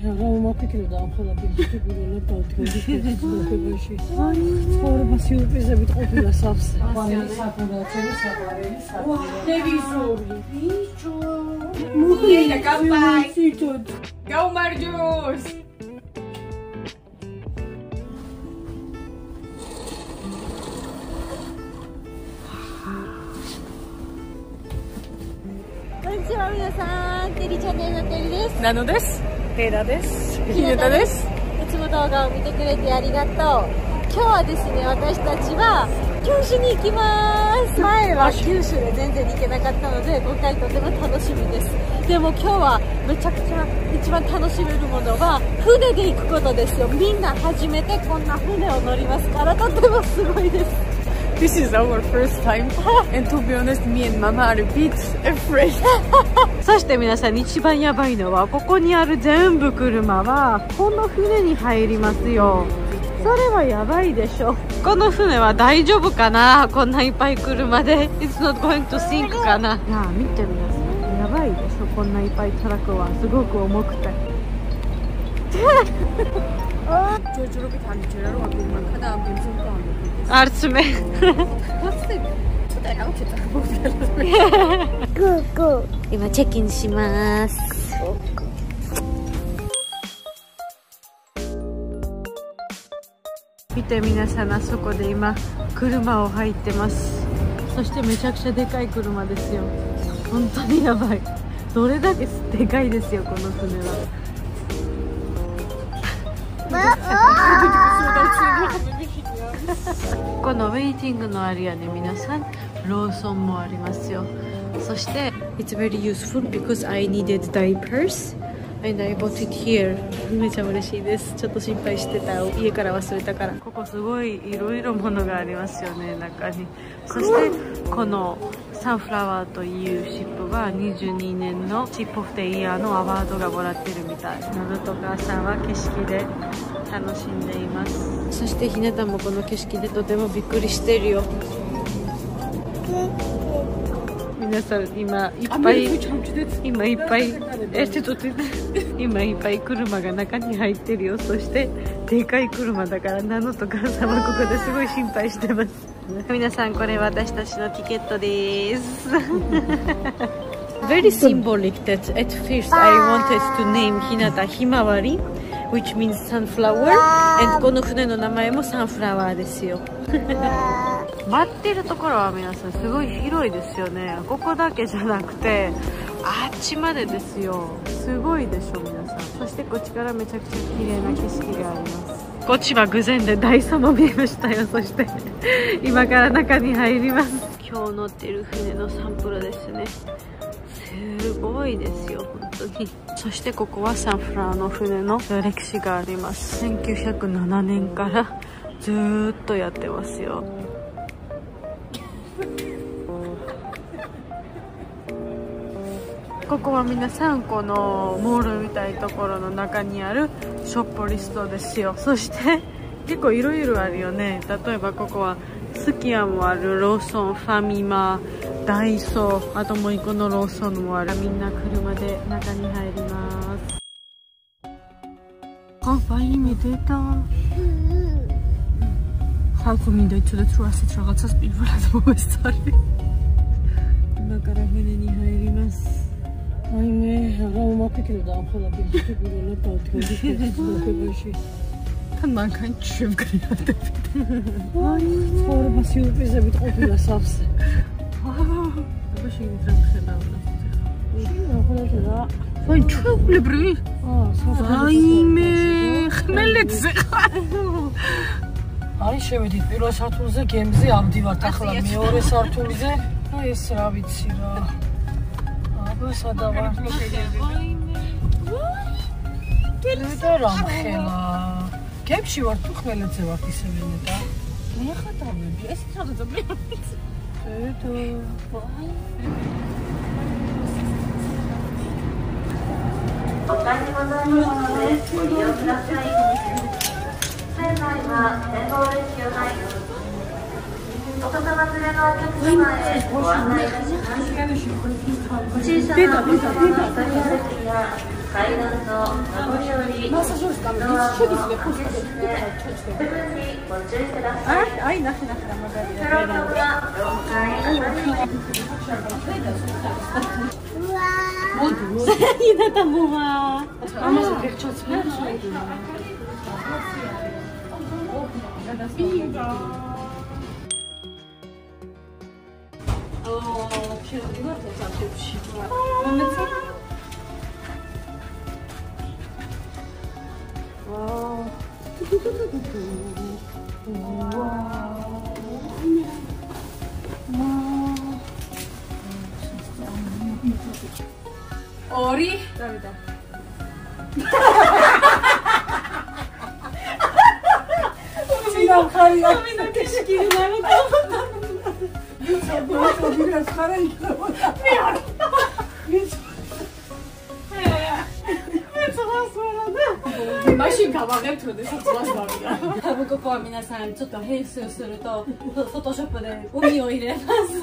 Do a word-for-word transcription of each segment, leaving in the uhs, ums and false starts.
აღარ მაფიქრებდა ამ ხალხის პირველად დავთქვი ცხოვრებაში. ცხოვრება სიურპრიზებით ყოფილა სავსე. ყვავილი საფუნდაცები საყვარელი საფუნდაცები. ტელევიზორი. ბიჭო. მუხლია კამპაი. გაუმარჯოს. Konnichiwa minasan, Teriチャンネルのテリです。 ナノです。ペーラです。ひなたです。 いつも動画を見てくれてありがとう。今日はですね、私たちは九州に行きます。前は九州で全然行けなかったので、今回とても楽しみです。でも今日はめちゃくちゃ一番楽しめるものは船で行くことですよ。みんな初めてこんな船を乗りますから、とてもすごいです。 This is our first time, and to be honest, me and Mama are a bit afraid. そして皆さん、一番やばいのはここにある全部車はこの船に入りますよ。それはやばいでしょ。この船は大丈夫かな、こんないっぱい車で。 It's not going to sink かな。いや見て皆さん、やばいでしょ。こんないっぱいトラックはすごく重くてარც მე.今チェックインします。見て皆さん、あそこで今車を入ってます。そしてめちゃくちゃでかい車ですよ。本当にやばい。どれだけでかいですよ、この船は。このウェイティングのエリアで皆さん、ローソンもありますよ。そして It's very useful because I needed diapers and I bought it here. めちゃ嬉しいです。ちょっと心配してた、家から忘れたから。ここすごいいろいろものがありますよね、中に。そしてこのサンフラワーというシップはにじゅうにねんのチップオフデイヤーのアワードがもらってるみたい。ナノと母さんは景色で楽しんでいます。そしてひなたもこの景色でとてもびっくりしてるよ。皆さん、今いっぱい今いっぱいえちょっと今いっぱい車が中に入ってるよ。そしてでかい車だからナノと母さんはここですごい心配してます。皆さん、これ私たちのティケットです。Very symbolic that at first I wanted to name Hinata Himawari, which means sunflower, and この船の名前もサンフラワーですよ。待ってるところは皆さんすごい広いですよね。ここだけじゃなくてあっちまでですよ。すごいでしょ皆さん。そしてこっちからめちゃくちゃ綺麗な景色があります。こっちは偶然でダイソーも見えましたよ。そして今から中に入ります。今日乗ってる船のサンプルですね。すごいですよ本当に。そしてここはサンフラワーの船の歴史があります。せんきゅうひゃくななねんからずーっとやってますよ。ここは皆さん、このモールみたいなところの中にあるショップリストですよ。そして結構いろいろあるよね。例えばここはスキヤもある、ローソン、ファミマ、ダイソー、あともう一個のローソンもある。みんな車で中に入ります。あ、バイメ出た。ხალხო მინდა იცოდეთ, რომ ასეთ რაღაცას პირველად მოვესწარი.今から船に入ります。 აიმე, აღარ მაფიქრებდა ამ ხალხის პირველად დავთქვი ცხოვრებაში. თან მანქან შევგრიადებით. ცხოვრება სიურპრიზებით ყოფილა სავსე. აბა შეგით რა მხედავდა? შენ ახლა რა? ვაი, ჩვეულებრივი? აა, სავსე. აიმე, ხმელეთზე ხარ. არის შევედით პირველ სართულზე, გემზე ავდივართ ახლა მეორე სართულზე. აი ეს რა ვიცი რა. აბა სადავარ? და რა ხელა. გემში ვარ თუ ხმელეთზე ვარ ისევე და მე ხატავები. ეს რაღაცა პრიორიტეტი. ეტო. მასაჟორის კამერა შედის მე ფუძე აი აი ნახე ნახე რა მაგარია ინათა მოვა ამას გერჩოც მე ო შეიძლება წავშებში მომეცი 와우. 어리? 다르다. 지금 가리야. 소민아 계시기를 나는 저 저기가 살아 있어. 미안. 마신 가방에 들어서 좋아하시나요? ここは皆さんちょっと編集するとフォトショップで海を入れます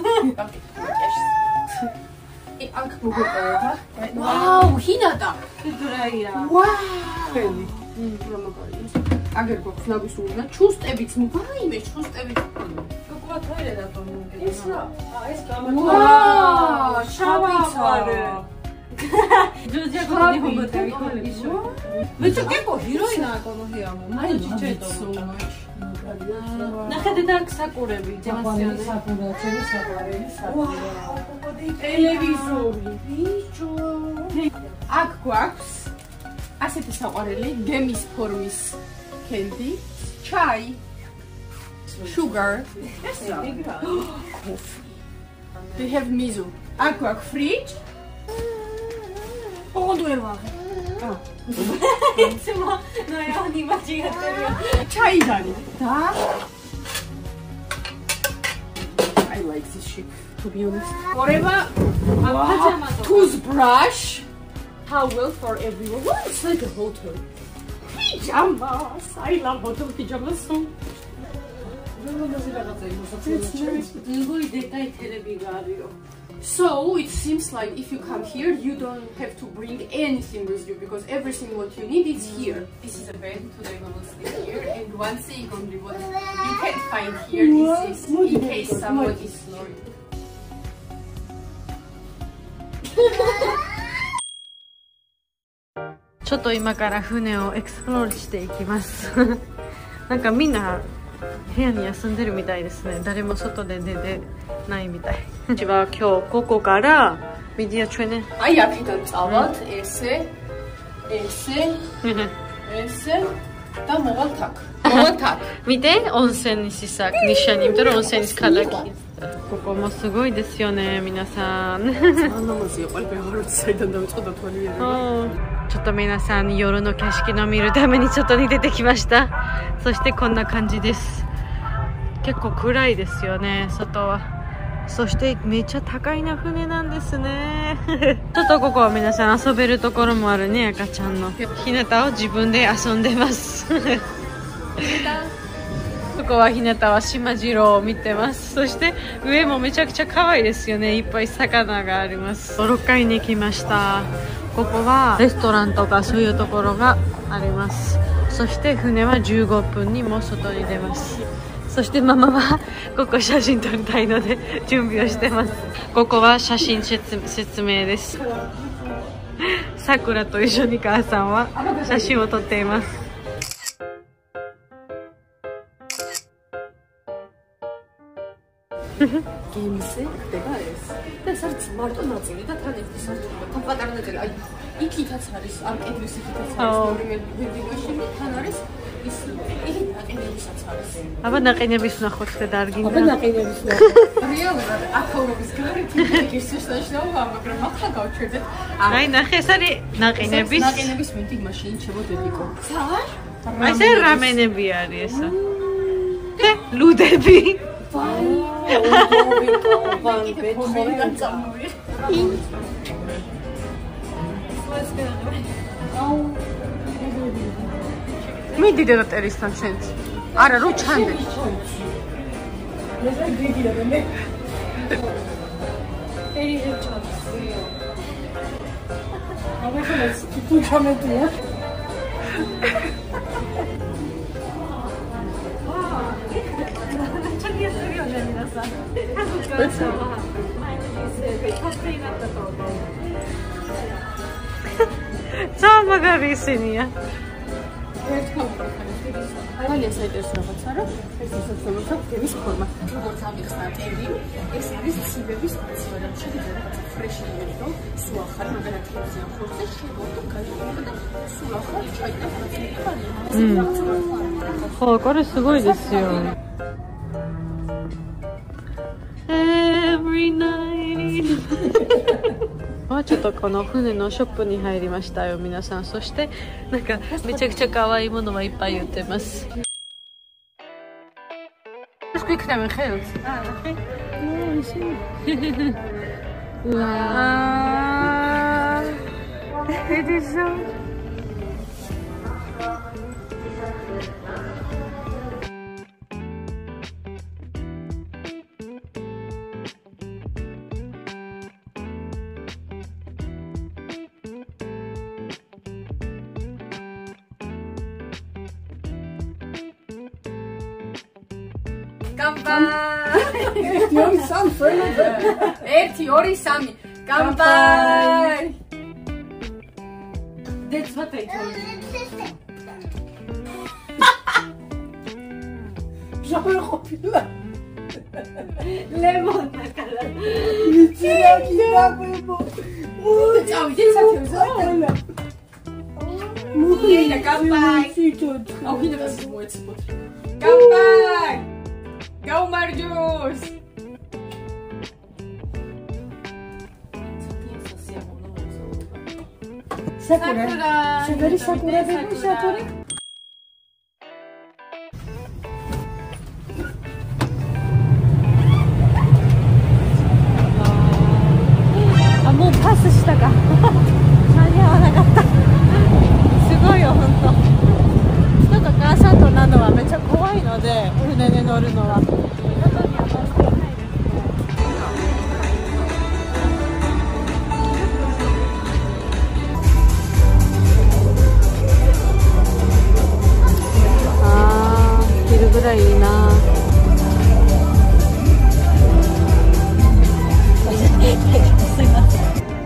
აკ მოგეყოლა. ვაუ, ჰინატა. 드라이야. ვაუ. ფენი. რა მაგარია. აგერ გვაქვს ნაბისურნა, ჩუსტებიც, ვაიმე, ჩუსტებიც. კოკოა თოილე და თომუნგე. ეს რა? აა ეს გამარჯვება. ვაუ, შავიცარე. ჯუჯია კოდი ჰომოტე ვიქოლიშო. მეცო კეკო ჰიროინა კონოჰიამო. მაი ჯიჯეტო. ნახეთ და საკურები, ჯამასიონი საკურა, ჩემი საყვარელი საკურა. ტელევიზორი. ბიჭო. აქ გვაქვს ასეთი საყვარელი გემის ფორმის კენდი, ჩაი, sugar. We have mizu. აქ გვაქვს fridge. ონდუერვა. აა. ეცმა ნაიანი მაჯიგატერია. ჩაიდანი და I like this shit to be honest. Oreva toothbrush. Towel for everyone. What? It's like a hotel. Pajamas. I love hotel pajamas so. 누구이 데카이 텔레비가 아리요. So it seems like if you come here, you don't have to bring anything with you because everything what you need is here. This is a bed. Today we will sleep here, and one thing only what you can find here is this in case someone is snoring. ちょっと今から船をエクスプロールしていきますなんかみんな部屋に休んでるみたいですね。誰も外で出てないみたい。うちは今日ここからビデオチューネ。 აი აქედან წავალთ ესე, ესე, ესე და მოვალთ აქ. მოვალთ აქ. 見て、温泉にしさ、ニシャに見たら温泉にカラキ。ここもすごいですよね、皆さん。ちょっと皆さん夜の景色の見るために外に出てきました。そしてこんな感じです。結構暗いですよね、外は。そしてめっちゃ高いな船なんですねちょっとここは皆さん遊べるところもあるね。赤ちゃんのひなたを自分で遊んでますここはひなたは島次郎を見てます。そして上もめちゃくちゃ可愛いですよね。いっぱい魚があります。ろっかいに来ました。ここはレストランとかそういうところがあります。そして船はじゅうごふんにも外に出ます。そしてママはここ写真撮りたいので準備をしてます。ここは写真説明です。さくらと一緒に母さんは写真を撮っています。 გემზე ხდება ეს. და ეს არის მარტო ნაწილი და თან ერთი სართული. თან პატარა ნაწილი. აი, იქითაც არის, ამ კედლის იქითაც არის ორივე ვიდეოში, თან არის ის იგი ნაყინებისაც არის. აბა ნაყინების ვნახოთ და დარგინდა. აბა ნაყინების ვნახოთ. რეალურად აქაურობის გარეთ ის შესაძლოა, მაგრამ ახლა გავჩერდეთ. აი ნახე, ეს არის ნაყინების. ნაყინების ვინტი მაშინ შემოდედიკო. სარ? აი ეს რამენები არის ესა. და ლუდები. მიდი და ტერისთან შენც. არა, რო ჩანდე. さん。お母さんは前の人生で勝手になったと思う。Sama gak di sini ya? Ძალიან საინტერესო რაღაცა რა. ეს ისე სამოსა გემის ფორმა. როგორც ამიხსნათ ერი, ეს არის ცივების ფორმა და შეიძლება ფრეში იყო, სულ ახალი მაგალითად თევზიან ხორცე შემოვიდა გაიგებოდა და სულ ახალი ჩაიტა ფორმა. ხო, კორე სუგოი დესიო. Every night. ちょっとこの船のショップに入りましたよ皆さん。そしてなんかめちゃくちゃ可愛いものはいっぱい売ってます。うわー、えでしょ。 乾杯。よりさん、それなんだ。え、よりさん、乾杯。That's what I told you. J'avais rempli là. Lemonだから。 違う違うもう。じゃあ、じゃあ、さ、もういいな、乾杯。あ、ひながすごいつぼってる。乾杯。Go Marjus! Sakura. Sakura. Sakura. Sakura. あ、もうパスしたか。間に合わなかった。すごいよ、本当。ちょっと母さんとなのはめっちゃ怖いので、船で乗るのは。ああ、昼ぐらいいいな。すいません。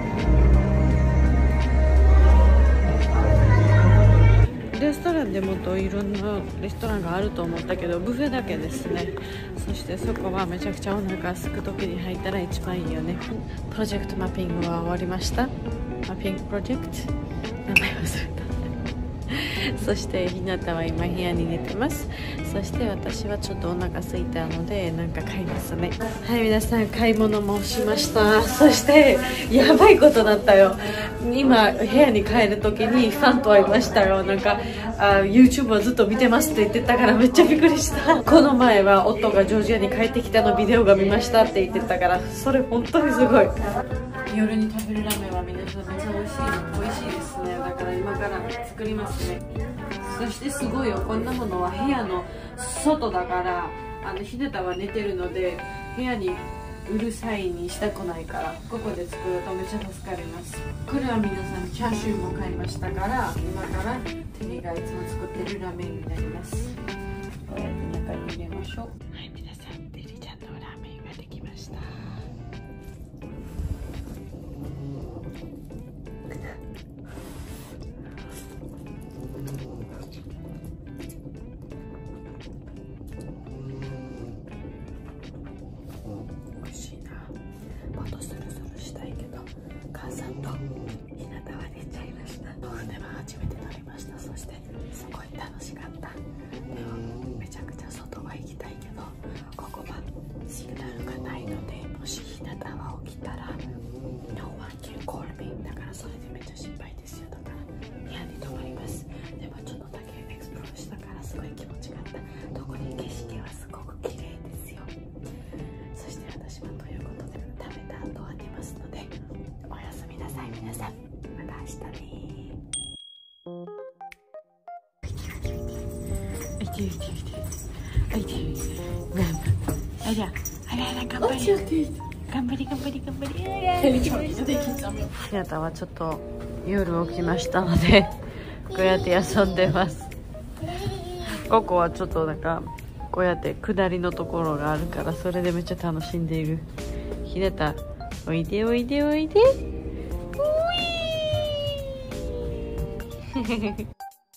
レストランでもっといろんなレストランがあると思ったけどブフェだけですね。そしてそこはめちゃくちゃお腹空く時に入ったら一番いいよね。プロジェクトマッピングは終わりました。マッピングプロジェクト名前忘れた。そしてひなたは今部屋に寝てます。そして私はちょっとお腹空いたのでなんか買いますね。はい、皆さん買い物もしました。そしてやばいことだったよ。今部屋に帰る時にファンと会いましたよ。なんかあ YouTube をずっと見てますって言ってたからめっちゃびっくりした。この前は夫がジョージアに帰ってきたのビデオが見ましたって言ってたからそれ本当にすごい。夜に食べるラーメンは皆さんめっちゃ美味しい美味しいですね。だから今から作りますね。そしてすごいよ、こんなものは部屋の外だからあのひなたは寝てるので部屋にうるさいにしたくないからここで作るとめっちゃ助かります。これは皆さんチャーシューも買いましたから今からテリがいつも作ってるラーメンになります。こうやって中に入れましょう。はい、皆さんテリちゃんのラーメンができました。美味しいな。もっとスルスルしたいけど母さんとひなたは寝ちゃいました。船は初めて乗りました。そしてすごい楽しかった。でもめちゃくちゃ外は行きたいけどここはシグナルがないのでもしひなたは起きたら No one can call me だからそれでめっちゃ心配ですよ。だから部屋に泊まります。でもちょっとだけエクスプロールしたからすごい気持ちがあった。特に景色はすごく綺麗ですよ。そして私はということで食べた後は寝ますのでおやすみなさい皆さん。また明日ね。いていていていていてありゃありゃありゃ頑張り頑張り頑張り頑張り。ひなたはちょっと夜起きましたのでこうやって遊んでます。ここはちょっとなんかこうやって下りのところがあるから、それでめっちゃ楽しんでいる。ひなた、おいでおいでおいで。うい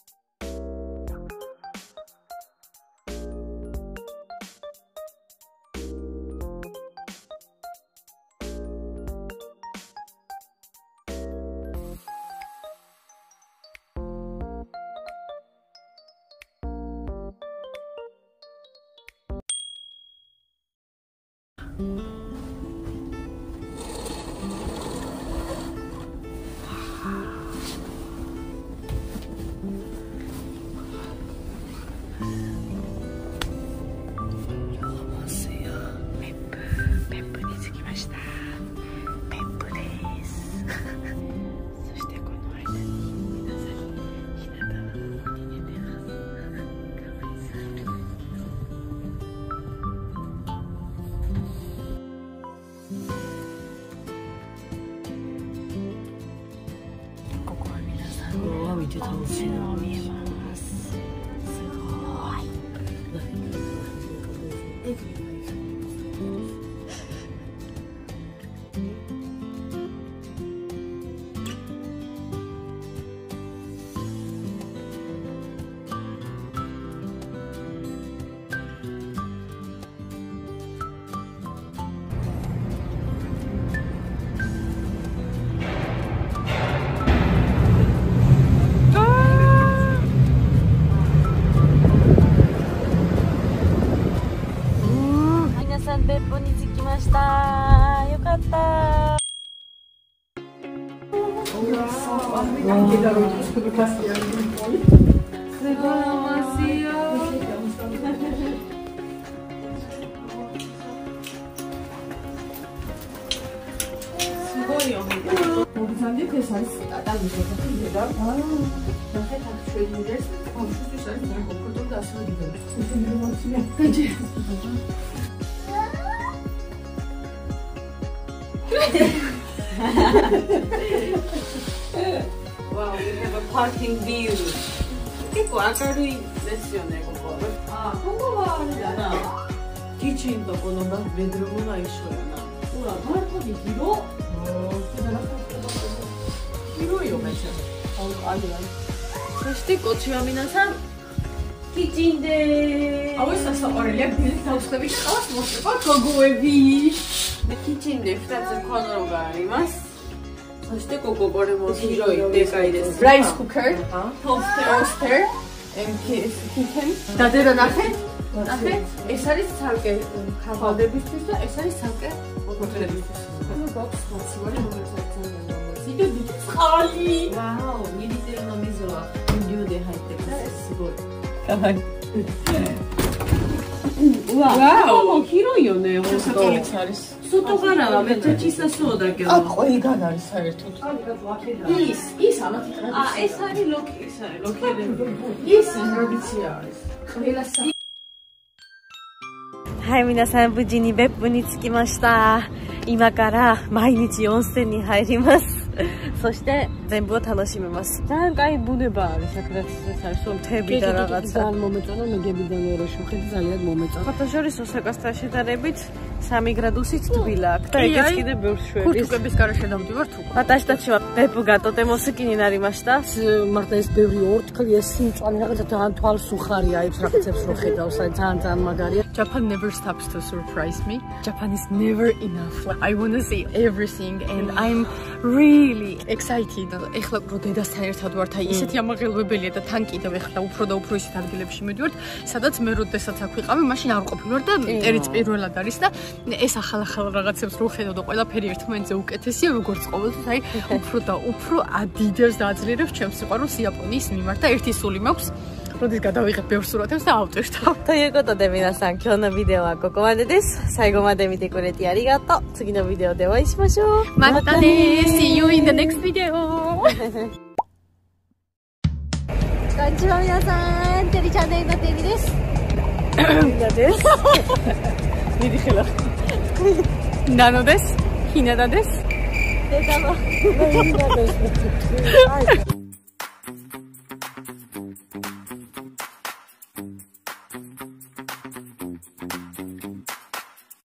見て楽しいな。 見えます。すごい。別府に着きました。よかった。すごいよ。Wow, we have a parking view. 結構明るいですよね、ここ。あ、ここはあれだな。キッチンとこのベッドルームが一緒やな。ほら、バルコニー広。広いよ、めっちゃ。あるある。そしてこちら皆さん、キッチンでーす。あ、おいしそう。あれ、レビュー倒してみて。あ、もうパコゴエビー。キッチンでふたつコンロがあります。そしてこここれも広いでかいです。ライスクッカー、トースター、キッチン、나fe, nafe, ეს არის ცალკე ხალხადების და ეს არის ცალკე მოგვიწევების. გვაქვს მოცივარი რომელსაც სიდე დიდი წყალი. ვაუ, მიდიტერო ნომიზოა. ინდიუდე ჰაიტექს. სიგორი. კაი. 와우,広いよね, შესასვლელიც არის. სუტოღარაა, მე ჩეჩისასოა და კეო. ა, ყველგან არის საერთოდ. ის, ის ამათი ტრადიცია. ა, ეს არის ლოკი, ეს არის ლოკერები. ის ტრადიცია არის. ყველა სა はい、皆さん無事に別府に着きました。今から毎日温泉に入ります。そして全部を楽しめます。なんかいいბუნება არის, საკმაოდ საერთო მთები და რაღაცა. ძალიან მომეწონა, მეგებიდან ვერ შევხედე, ძალიან მომეწონა. ფოტოჟურის ოსაკასთან შედარებით სამი გრადუსით თბილა აქვს და ეგეც კიდე ბევრს შვების. ქურთუკების გარეშე დავდივართ უკვე. 私たちは別府がとても好きになりました。 მარტო ეს ბევრი ორთქლი, ეს სიმწვანე რაღაცა ძალიან თვალს უხარია, ის რაღაცებს რო ხედავს, აი ძალიან ძალიან მაგარია. Japan never stops to surprise me. Japan is never enough. I want to see everything and I'm really excited. ეხლა რო დედასთან ერთად ვართ, აი ისეთი ამაღელვებელია და თან კიდევ ეხლა უფრო და უფრო ისეთ ადგილებში მივდივართ, სადაც მე როდესაც აქ ვიყავი, მაშინ არ ვყოფილვარ და წერიც პირველად არის და ეს ახალ-ახალ რაღაცებს რო ხედავ და ყველაფერი ერთმანეთზე უკეთესია, როგორც ყოველთვის, აი უფრო და უფრო ადიდებს და აძლიერებს ჩემს სიყვარულს იაპონიის მიმართ და ერთი სული მაქვს. ロディスがダウイがペオスロテンサーアウトした。 ということで皆さん、今日のビデオはここまでです。最後まで見てくれてありがとう。次のビデオでお会いしましょう。 またねー。See you in the next video. こんにちは皆さん、テリチャンネルのテリです。みんなです。 ミリヒラ。ナノです。ひなだです。 でかの。みんなです。 you.